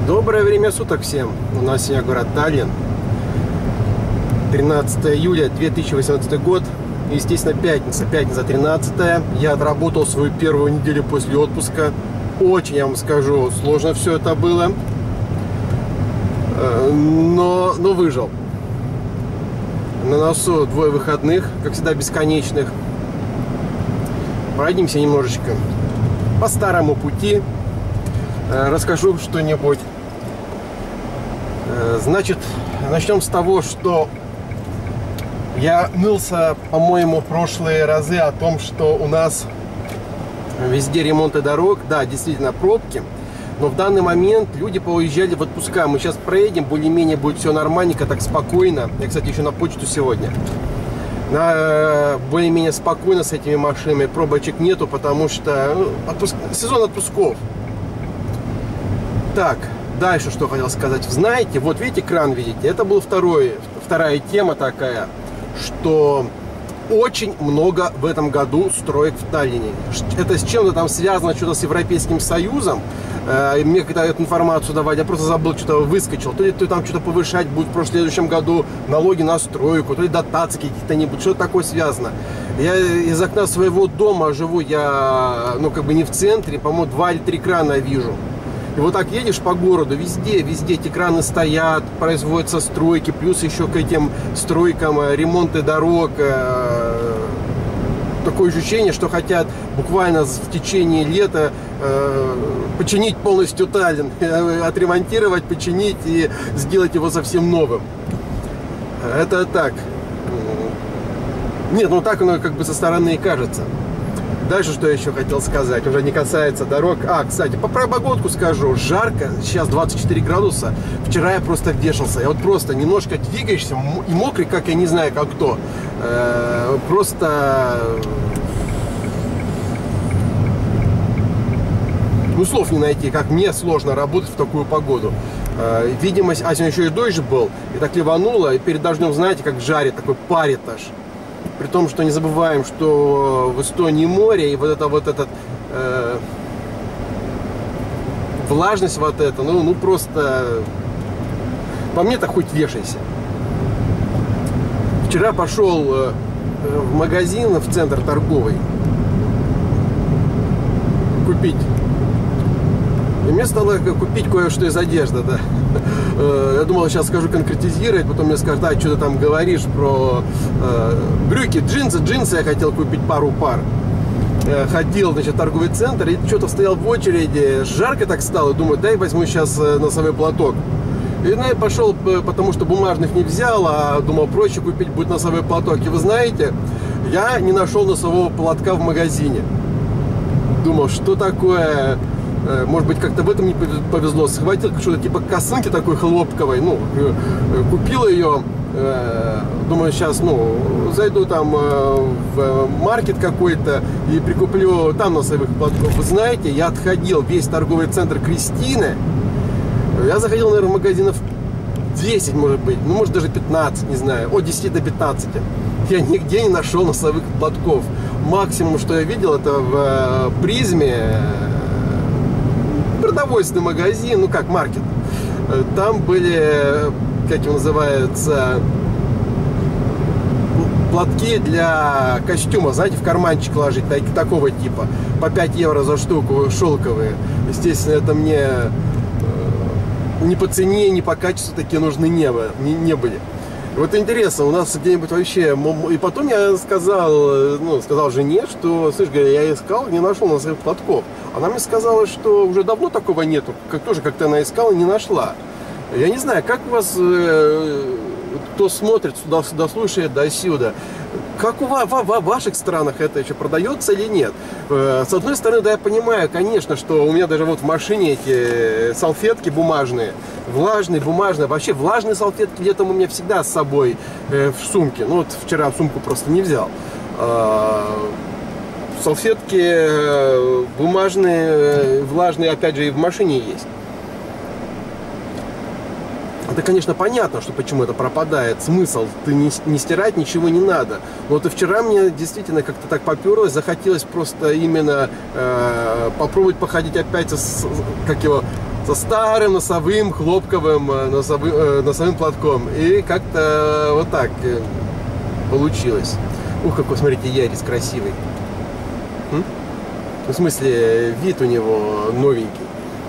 Доброе время суток всем. У нас сегодня город Таллин. 13 июля 2018 год. Естественно, пятница. Пятница 13. Я отработал свою первую неделю после отпуска. Очень, я вам скажу, сложно все это было. Но выжил. На носу двое выходных, как всегда, бесконечных. Пройдемся немножечко по старому пути. Расскажу что-нибудь. Значит, начнем с того, что я нылся, по-моему, в прошлые разы о том, что у нас везде ремонты дорог. Да, действительно, пробки. Но в данный момент люди поуезжали в отпуска. Мы сейчас проедем, более-менее будет все нормальненько, так спокойно. Я, кстати, еще на почту сегодня. Более-менее спокойно с этими машинами. Пробочек нету, потому что сезон отпусков. Так, дальше что хотел сказать. Знаете, вот видите, кран видите? Это была вторая тема такая, что очень много в этом году строек в Таллине. Это с чем-то там связано, что-то с Европейским Союзом. Мне когда эту информацию давали, я просто забыл, что-то выскочил. То ли там что-то повышать будет в следующем году налоги на стройку, то ли дотации какие-то нибудь, что-то такое связано. Я из окна своего дома живу, я, не в центре, по-моему, 2 или 3 крана вижу. И вот так едешь по городу, везде эти краны стоят, производятся стройки, плюс еще к этим стройкам ремонты дорог. Такое ощущение, что хотят буквально в течение лета починить полностью Таллин, отремонтировать, починить и сделать его совсем новым. Это так. Нет, так оно как бы со стороны и кажется. Дальше, что я еще хотел сказать, уже не касается дорог. Кстати, про погодку скажу. Жарко, сейчас 24 градуса. Вчера я просто вешался. Я вот просто немножко двигаешься и мокрый, как я не знаю, как кто. Просто... слов не найти, как мне сложно работать в такую погоду. Видимость, сегодня еще и дождь был, и так ливануло, и перед дождем, знаете, как жарит, такой парит аж. При том, что не забываем, что в Эстонии море, и влажность просто, по мне так хоть вешайся. Вчера пошел в магазин, в центр торговый, купить. И мне стало купить кое-что из одежды, да. Я думал, сейчас скажу конкретизировать, потом мне скажут, что ты там говоришь про брюки, джинсы я хотел купить пару пар. Ходил, в торговый центр и что-то стоял в очереди, жарко так стало, думаю, дай возьму сейчас носовой платок. И я пошел, потому что бумажных не взял, а думал, проще купить будет носовой платок. И вы знаете, я не нашел носового платка в магазине. Думал, что такое... Может быть, как-то в этом не повезло. Схватил что-то типа косынки такой хлопковой. Купил ее. Думаю, сейчас, зайду там в маркет какой-то и прикуплю там носовых платков. Вы знаете, я отходил весь торговый центр Кристины. Я заходил, наверное, в магазинов 10, может быть. Может, даже 15, не знаю. От 10 до 15. Я нигде не нашел носовых платков. Максимум, что я видел, это в Призме. Продовольственный магазин, маркет. Там были, как его называется, платки для костюма, знаете, в карманчик ложить, такого типа, по 5 евро за штуку, шелковые. Естественно, это мне ни по цене, ни по качеству такие нужны не были. Вот интересно, у нас где-нибудь вообще... И потом я сказал жене, что, слышь, я искал, не нашел носовых платков. Она мне сказала, что уже давно такого нету. Как-то она искала и не нашла. Я не знаю, как у вас, кто смотрит, сюда слушает, до-сюда, как в ваших странах это еще продается или нет? С одной стороны, да, я понимаю, конечно, что у меня даже вот в машине эти салфетки бумажные, влажные, бумажные. Вообще влажные салфетки летом у меня всегда с собой в сумке. Вчера сумку просто не взял. Салфетки бумажные, влажные, опять же, и в машине есть. Это, конечно, понятно, что почему это пропадает. Смысл, ты не стирать ничего не надо. Но вот и вчера мне действительно как-то так поперлось, захотелось просто именно попробовать походить опять со старым носовым хлопковым носовым платком. И как-то вот так получилось. Ух, какой, смотрите, Ярис красивый. В смысле, вид у него новенький.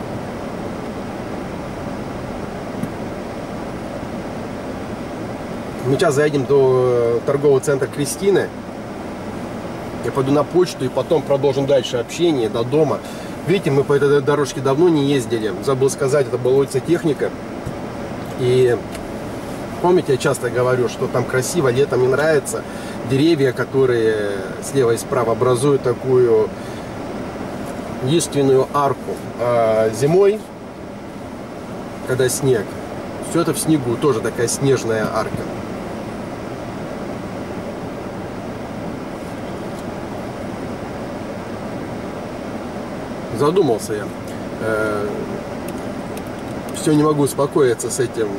Мы сейчас заедем до торгового центра Кристины. Я пойду на почту и потом продолжим дальше общение до дома. Видите, мы по этой дорожке давно не ездили. Забыл сказать, это была улица Техника. И помните, я часто говорю, что там красиво, летом мне нравится. Деревья, которые слева и справа образуют такую действенную арку. А зимой, когда снег, все это в снегу, тоже такая снежная арка. Задумался я. Все не могу успокоиться с этим,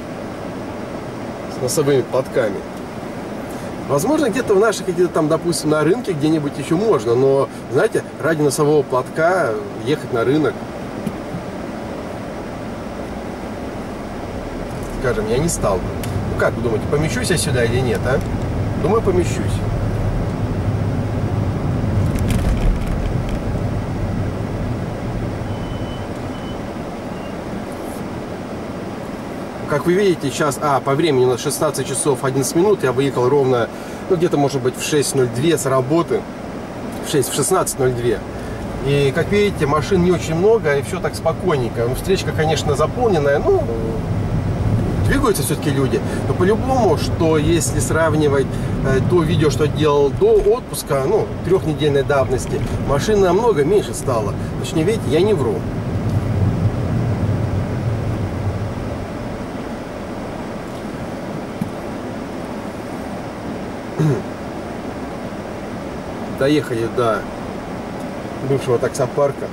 с носовыми платками. Возможно, где-то в наших, где-то там, допустим, на рынке где-нибудь еще можно, но, знаете, ради носового платка ехать на рынок, скажем, я не стал бы. Ну как вы думаете, помещусь я сюда или нет, а? Думаю, помещусь. Как вы видите, сейчас, по времени у нас 16 часов 11 минут, я выехал ровно, ну, где-то, может быть, в 6:02 с работы, в 16:02. И, как видите, машин не очень много, и все так спокойненько. Ну, встречка, конечно, заполненная, ну, двигаются все-таки люди. Но по-любому, что если сравнивать то видео, что делал до отпуска, ну, 3-недельной давности, машин намного меньше стало. Точнее, видите, я не вру. Доехали до бывшего таксопарка.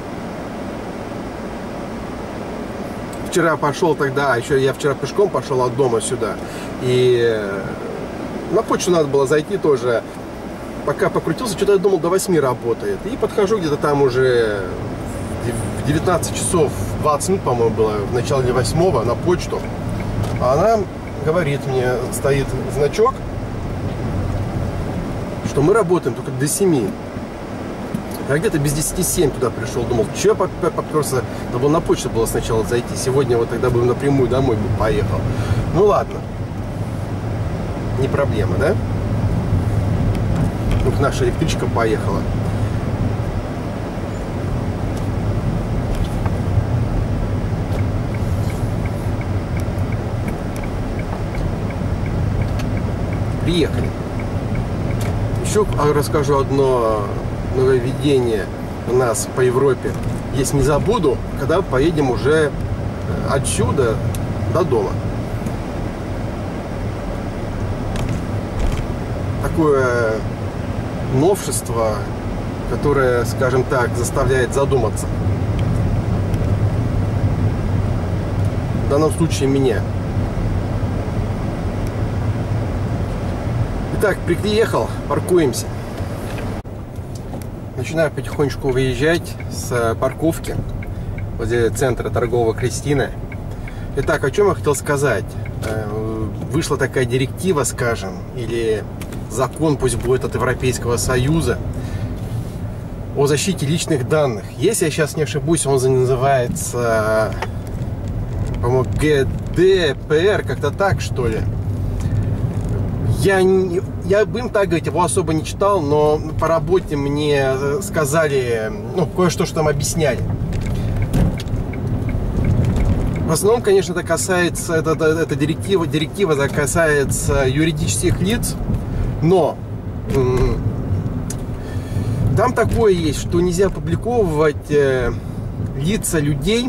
Вчера пошел тогда, еще я вчера пешком пошел от дома сюда. И на почту надо было зайти тоже. Пока покрутился, что-то я думал, до 8 работает. И подхожу где-то там уже в 19 часов 20 минут, по-моему, было, в начале 8 на почту. А она говорит мне, стоит значок, что мы работаем только до 7. Я где-то без 10:07 туда пришел. Думал, что я поперся. Надо было на почту было сначала зайти. Сегодня вот тогда бы напрямую домой бы поехал. Ну ладно. Не проблема, да? Вот наша электричка поехала. Приехали. Еще расскажу одно нововведение у нас по Европе. Если не забуду, когда поедем уже отсюда до дома. Такое новшество, которое, скажем так, заставляет задуматься. В данном случае меня. Итак, приехал, паркуемся. Начинаю потихонечку выезжать с парковки возле центра торгового Кристины. Итак, о чем я хотел сказать. Вышла такая директива, скажем, или закон, пусть будет от Европейского Союза, о защите личных данных. Если я сейчас не ошибусь, он называется, по-моему, ГДПР, как-то так, что ли. Я будем так говорить, его особо не читал, но по работе мне сказали, ну, кое-что, что там объясняли. В основном, конечно, это касается, эта директива касается юридических лиц, но там такое есть, что нельзя опубликовывать лица людей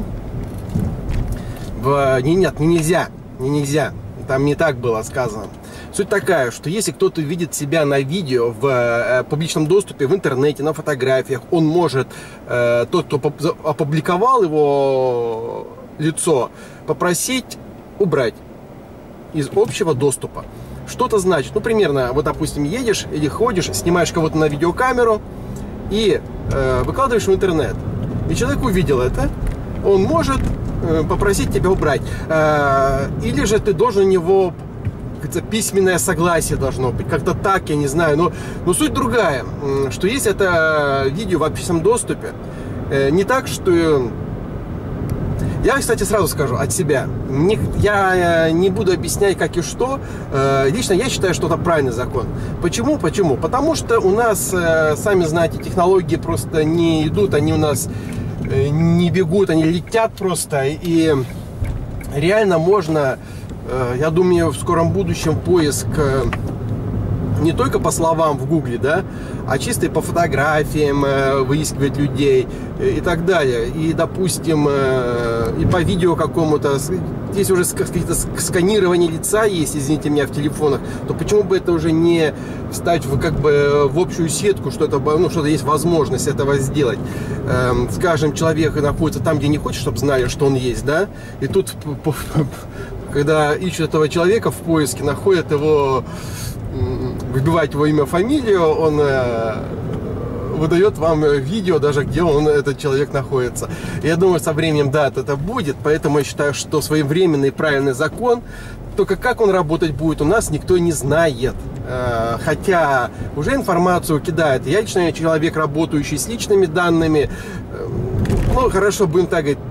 Нет, нельзя. Там не так было сказано. Суть такая, что если кто-то видит себя на видео в публичном доступе, в интернете, на фотографиях, он может, тот, кто опубликовал его лицо, попросить убрать из общего доступа. Что это значит? Ну, примерно, вот, допустим, едешь или ходишь, снимаешь кого-то на видеокамеру и выкладываешь в интернет. И человек увидел это, он может попросить тебя убрать. Или же ты должен у него, письменное согласие должно быть. Как-то так, я не знаю. Но суть другая, что есть это видео в общественном доступе. Не так, что... Я, кстати, сразу скажу от себя. Я не буду объяснять, как и что. Лично я считаю, что это правильный закон. Почему? Почему? Потому что у нас, сами знаете, технологии просто не идут. Они у нас не бегут, они летят просто. И реально можно, я думаю, в скором будущем поиск не только по словам в гугле, да, а чисто и по фотографиям выискивать людей и так далее. И, допустим, и по видео какому-то. Здесь уже какие-то сканирование лица есть, извините меня, в телефонах. То почему бы это уже не встать в общую сетку, что это, что-то есть возможность этого сделать. Скажем, человек находится там, где не хочет, чтобы знали, что он есть, да. И тут, когда ищут этого человека в поиске, находят его, выбивать его имя, фамилию, он выдает вам видео, даже где этот человек находится. Я думаю, со временем, да, это будет, поэтому я считаю, что своевременный и правильный закон, только как он работать будет, у нас никто не знает. Хотя уже информацию кидает. Я лично человек, работающий с личными данными. Ну, хорошо, будем так говорить,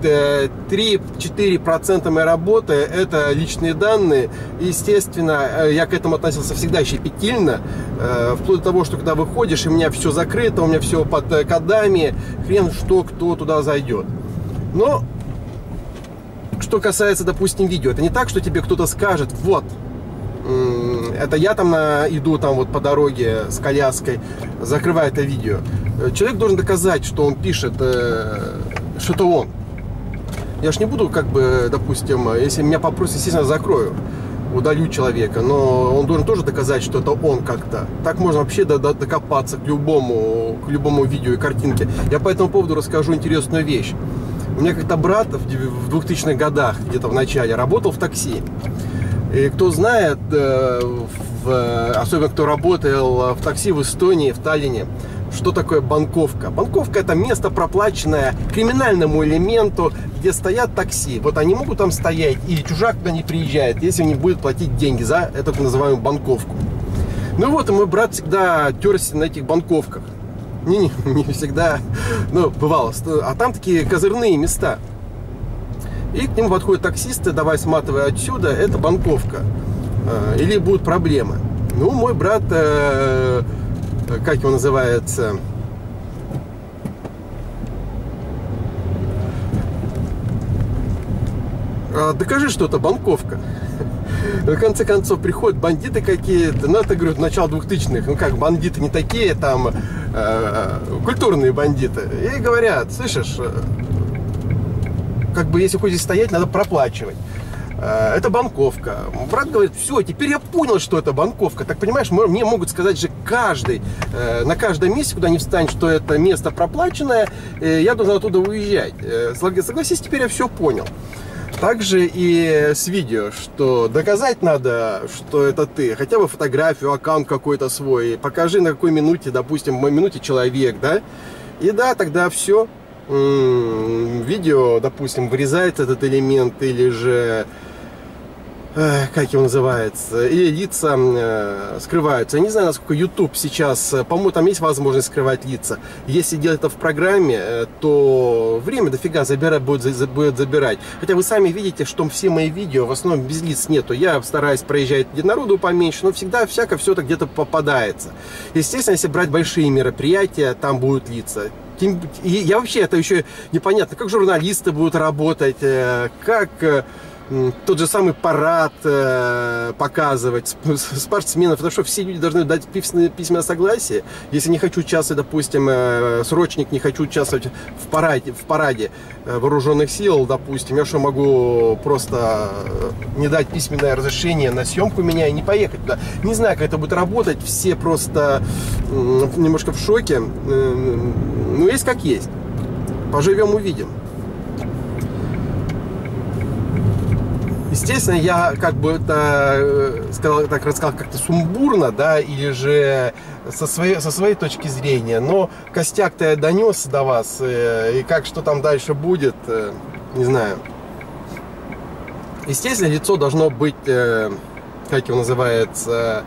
3-4% моей работы – это личные данные. Естественно, я к этому относился всегда щепетильно, вплоть до того, что когда выходишь, и у меня все закрыто, у меня все под кодами, хрен что, кто туда зайдет. Но, что касается, допустим, видео, это не так, что тебе кто-то скажет, вот, это я там иду там вот по дороге с коляской, закрываю это видео. Человек должен доказать, что он пишет, что это он. Я ж не буду, допустим, если меня попросят, естественно, закрою, удалю человека, но он должен тоже доказать, что это он как-то. Так можно вообще докопаться к любому видео и картинке. Я по этому поводу расскажу интересную вещь. У меня как-то брат в 2000-х годах, где-то в начале, работал в такси. И кто знает, особенно кто работал в такси в Эстонии, в Таллине, что такое банковка? Банковка – это место, проплаченное криминальному элементу, где стоят такси. Вот они могут там стоять, и чужак туда не приезжает, если он не будет платить деньги за эту так называемую банковку. Ну вот, и мой брат всегда терся на этих банковках. Не всегда, но бывало. А там такие козырные места. И к нему подходят таксисты, давай сматывай отсюда, это банковка. Или будут проблемы. Ну, мой брат, как его называется, докажи, что это банковка. В конце концов, приходят бандиты какие-то, ну, это, говорю, начало 2000-х, ну, как, бандиты не такие, там, культурные бандиты. И говорят, слышишь, если хочешь стоять, надо проплачивать. Это банковка. Брат говорит, все, теперь я понял, что это банковка. Так, понимаешь, мне могут сказать же каждый, на каждом месте, куда не встанет, что это место проплаченное, я должен оттуда уезжать. Согласись, теперь я все понял. Также и с видео, что доказать надо, что это ты. Хотя бы фотографию, аккаунт какой-то свой. Покажи, на какой минуте, допустим, в минуте человек, да? И да, тогда все. Видео, допустим, вырезается этот элемент, или же, как его называется, или лица скрываются. Я не знаю, насколько YouTube сейчас, по-моему, там есть возможность скрывать лица. Если делать это в программе, то время дофига будет забирать. Хотя вы сами видите, что все мои видео в основном без лиц нету. Я стараюсь проезжать, где народу поменьше, но всегда все это где-то попадается. Естественно, если брать большие мероприятия, там будут лица. И я вообще, это еще непонятно, как журналисты будут работать, как тот же самый парад показывать, спортсменов, потому что все люди должны дать письменное согласие. Если не хочу участвовать, допустим, срочник, не хочу участвовать в параде вооруженных сил, допустим, я что, могу просто не дать письменное разрешение на съемку меня и не поехать туда? Не знаю, как это будет работать, все просто немножко в шоке. Ну, есть как есть. Поживем, увидим. Естественно, я рассказал как-то сумбурно, да, или же со своей точки зрения, но костяк-то я донес до вас, и что там дальше будет, не знаю. Естественно, лицо должно быть, как его называется,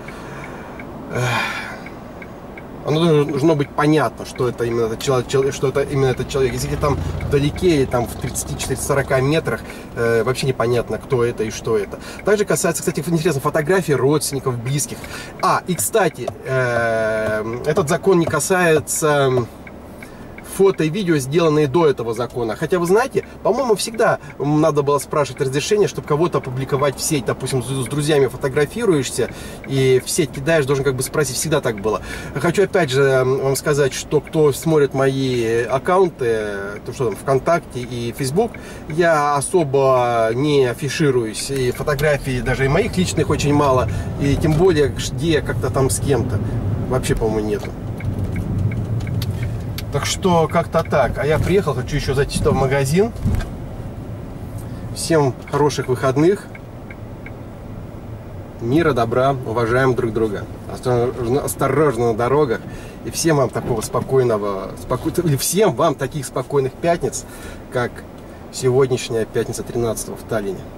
оно должно быть понятно, что это именно этот человек, что это именно этот человек. Если там вдалеке, или там в 30-40 метрах, вообще непонятно, кто это и что это. Также касается, кстати, интересно, фотографий родственников, близких. И, кстати, этот закон не касается фото и видео, сделанные до этого закона. Хотя, вы знаете, по-моему, всегда надо было спрашивать разрешение, чтобы кого-то опубликовать в сеть. Допустим, с друзьями фотографируешься и в сеть кидаешь, должен как бы спросить. Всегда так было. Хочу опять же вам сказать, что кто смотрит мои аккаунты, то что там, ВКонтакте и Facebook, я особо не афишируюсь. И фотографий даже и моих личных очень мало. И тем более, где как-то там с кем-то. Вообще, по-моему, нету. Так что как-то так. А я приехал, хочу еще зайти в магазин. Всем хороших выходных. Мира, добра, уважаем друг друга. Осторожно на дорогах. И всем вам такого всем вам таких спокойных пятниц, как сегодняшняя пятница 13 в Таллине.